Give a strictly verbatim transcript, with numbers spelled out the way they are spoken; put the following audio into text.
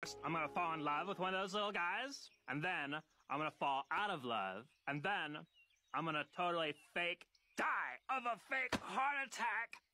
I'm gonna fall in love with one of those little guys, and then I'm gonna fall out of love, and then I'm gonna totally fake die of a fake heart attack.